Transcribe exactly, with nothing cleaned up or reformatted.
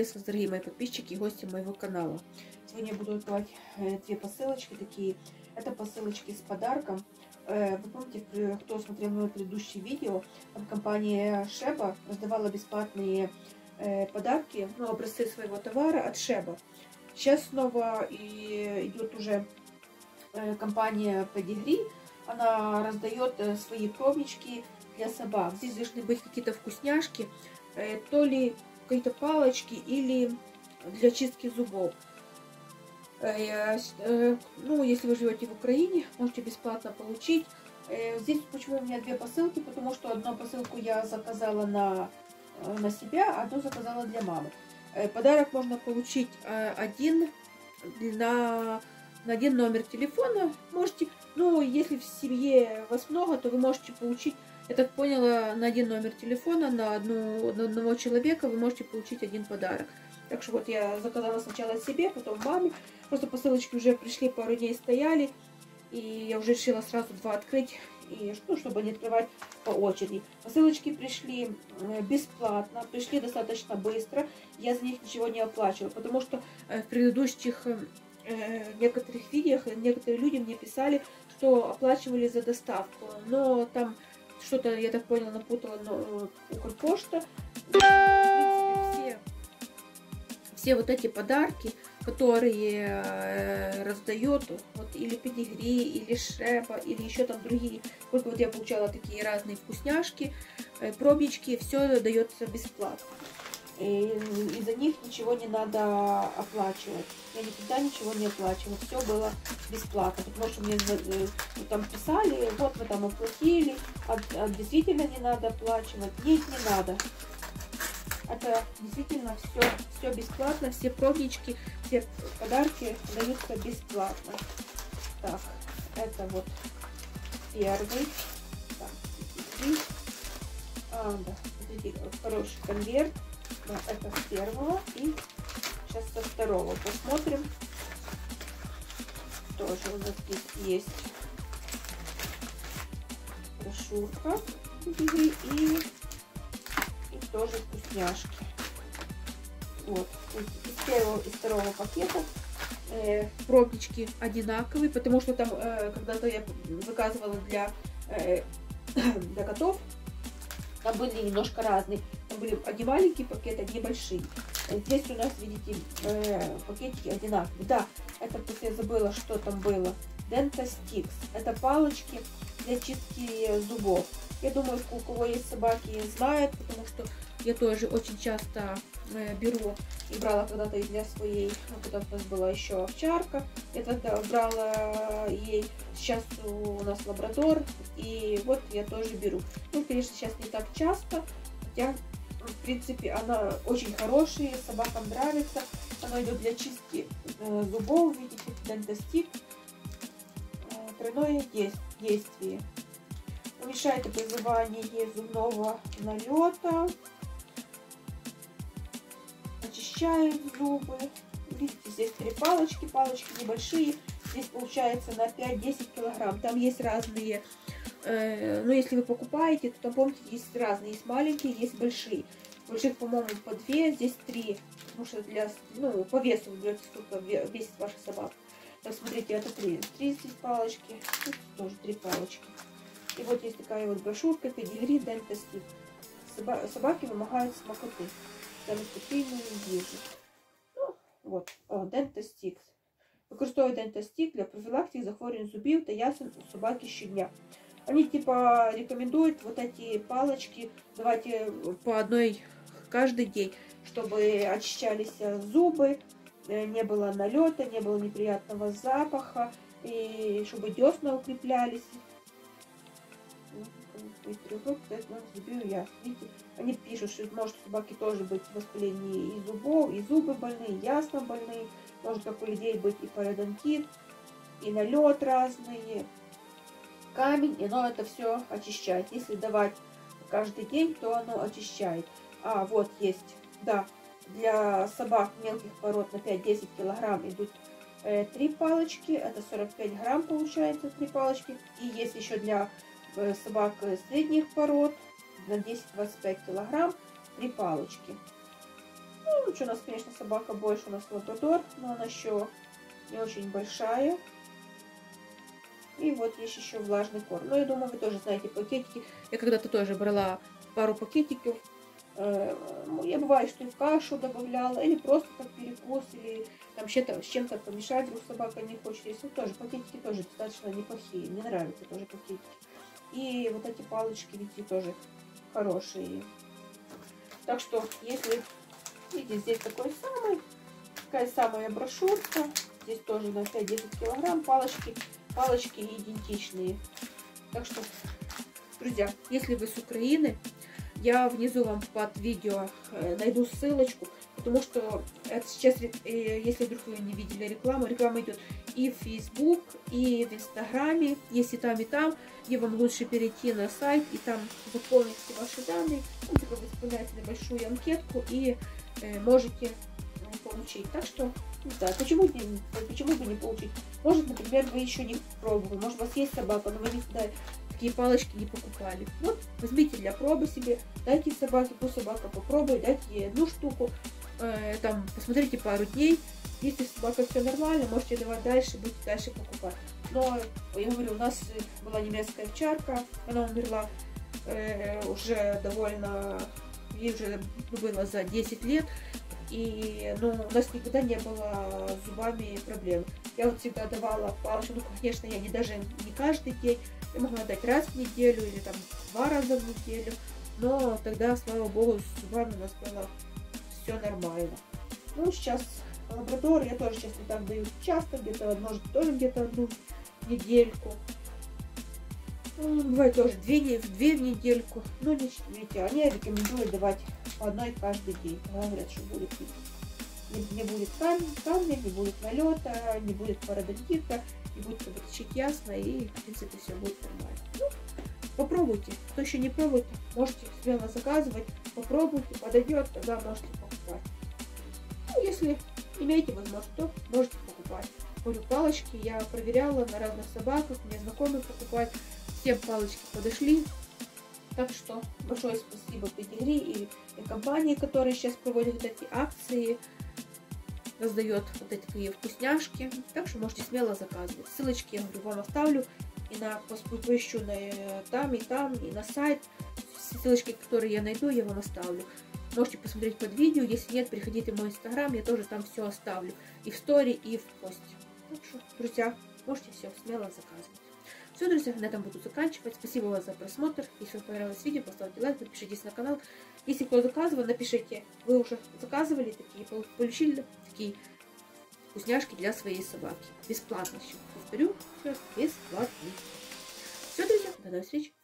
Приветствую, дорогие мои подписчики и гости моего канала. Сегодня я буду открывать две посылочки такие. Это посылочки с подарком. Вы помните, кто смотрел мое предыдущее видео, там компания Шеба раздавала бесплатные подарки, ну, образцы своего товара от Шеба. Сейчас снова и идет уже компания Педигри. Она раздает свои пробнички для собак. Здесь должны быть какие-то вкусняшки, то ли какие-то палочки или для чистки зубов. Ну, если вы живете в Украине, можете бесплатно получить. Здесь почему у меня две посылки, потому что одну посылку я заказала на, на себя, а одну заказала для мамы. Подарок можно получить один на, на один номер телефона. Можете, ну, если в семье вас много, то вы можете получить, я так поняла, на один номер телефона, на, одну, на одного человека вы можете получить один подарок. Так что вот я заказала сначала себе, потом маме. Просто посылочки уже пришли, пару дней стояли. И я уже решила сразу два открыть, и, ну, чтобы не открывать по очереди. Посылочки пришли бесплатно, пришли достаточно быстро. Я за них ничего не оплачивала, потому что в предыдущих некоторых видео некоторые люди мне писали, что оплачивали за доставку. Но там что-то, я так поняла, напутала, но Укрпошта. В принципе, все, все вот эти подарки, которые э, раздает вот или Педигри, или Шеба, или еще там другие. Только вот я получала такие разные вкусняшки, э, пробнички, все дается бесплатно. И, и за них ничего не надо оплачивать. Я никогда ничего не оплачивала. Все было бесплатно. Потому что мне э, там писали, вот мы там оплатили, а, а действительно не надо оплачивать. Нет, не надо. Это действительно все, все бесплатно, все пробнички, все подарки даются бесплатно. Так, это вот первый. Так, здесь. А, да, смотрите, хороший конверт. Да, это с первого. И сейчас со второго посмотрим. Тоже у нас здесь есть брошюрка. И... И тоже вкусняшки. Вот. Из первого и второго пакета э, пробнички одинаковые, потому что там э, когда-то я заказывала для, э, для котов, там были немножко разные. Там были одни маленькие пакеты, одни большие. Здесь у нас, видите, э, пакетики одинаковые. Да, это просто я забыла, что там было. Dentastix. Это палочки для чистки зубов. Я думаю, у кого есть собаки, знают, потому что я тоже очень часто э, беру и брала когда-то и для своей, ну, когда у нас была еще овчарка, я тогда брала ей, сейчас у нас лабрадор, и вот я тоже беру. Ну, конечно, сейчас не так часто, хотя, в принципе, она очень хорошая, собакам нравится, она идет для чистки э, зубов, видите, Dentastix, э, тройное действие. Уменьшает образование зубного налета, очищает зубы. Видите, здесь три палочки, палочки небольшие. Здесь получается на пять-десять килограмм. Там есть разные, э, ну если вы покупаете, то там, помните, есть разные. Есть маленькие, есть большие. Больших, по-моему, по две, здесь три. Потому что для, ну, по весу вы берете, сколько весит ваша собака. Так, смотрите, это три. Три здесь палочки. Тут тоже три палочки. И вот есть такая вот брошюрка Педигри Dentastix. Соба собаки вымогают смакоты. Самостійної їжі. Ну, вот, Dentastix. Використовує Dentastix для профілактики захворювань зубів та ясен у собаки щодня. Они типа рекомендуют вот эти палочки давайте по одной каждый день, чтобы очищались зубы, не было налета, не было неприятного запаха, и чтобы десна укреплялись. Видите, они пишут, что может у собаки тоже быть воспаление и зубов, и зубы больные, и ясно больные, может как у людей быть и пародонтит, и налет разные, камень, и оно это все очищает. Если давать каждый день, то оно очищает. А вот есть, да, для собак мелких пород на пять-десять килограмм идут э, три палочки, это сорок пять грамм получается, три палочки, и есть еще для собак средних пород на десять-двадцать пять килограмм три палочки. Ну, лучше у нас, конечно, собака больше, у нас лабрадор, но она еще не очень большая. И вот есть еще влажный корм. Ну, я думаю, вы тоже знаете пакетики. Я когда-то тоже брала пару пакетиков. Я бывает, что и в кашу добавляла, или просто как перекус, или там с чем-то помешать, вдруг собака не хочет. Если тоже пакетики тоже достаточно неплохие. Мне нравятся тоже пакетики. И вот эти палочки, видите, тоже хорошие. Так что, если, видите, здесь такой самый, такая самая брошюрка. Здесь тоже на пять-десять килограмм палочки. Палочки идентичные. Так что, друзья, если вы с Украины, я внизу вам под видео найду ссылочку, потому что это сейчас, если вдруг вы не видели рекламу, реклама идет и в Facebook, и в Инстаграме, есть и там, и там, где вам лучше перейти на сайт и там заполнить все ваши данные, ну, вы заполняете небольшую анкетку и э, можете получить. Так что, не знаю, почему, почему бы не получить? Может, например, вы еще не пробовали, может, у вас есть собака, но вы никогда такие палочки не покупали. Вот, возьмите для пробы себе, дайте собаке, пусть собака попробует, дайте ей одну штуку, э, там, посмотрите пару дней. Если собака все нормально, можете давать дальше, будете дальше покупать. Но, я говорю, у нас была немецкая овчарка, она умерла э, уже довольно, ей уже было за десять лет, и ну, у нас никогда не было с зубами проблем. Я вот всегда давала палочку, ну, конечно, я не даже не каждый день, я могла дать раз в неделю или там два раза в неделю, но тогда, слава богу, с зубами у нас было все нормально. Ну, сейчас лабрадор я тоже сейчас не так даю часто, где-то, может, тоже где-то одну недельку. Ну, бывает тоже две, две в недельку. Ну, видите, они рекомендуют давать по одной каждый день. Говорят, что будет не, не будет кам камня, не будет налета, не будет пародонтита, и будет кровоточить ясно, и, в принципе, все будет нормально. Ну, попробуйте. Кто еще не пробует, можете смело заказывать. Попробуйте, подойдет, тогда можете покупать. Ну, если имеете возможность, то можете покупать. Говорю, палочки я проверяла на разных собаках, мне знакомые покупают. Всем палочки подошли. Так что большое спасибо Педигри и, и компании, которые сейчас проводят вот эти акции, раздает вот эти такие вкусняшки. Так что можете смело заказывать. Ссылочки, я говорю, вам оставлю. И на поищу на, там, и там, и на сайт. Ссылочки, которые я найду, я вам оставлю. Можете посмотреть под видео. Если нет, приходите в мой инстаграм, я тоже там все оставлю. И в стори, и в посте. Так что, друзья, можете все смело заказывать. Все, друзья, на этом буду заканчивать. Спасибо вам за просмотр. Если вам понравилось видео, поставьте лайк, подпишитесь на канал. Если кто заказывал, напишите, вы уже заказывали такие, получили такие вкусняшки для своей собаки. Бесплатно еще. Повторю, все бесплатно. Все, друзья, до новых встреч.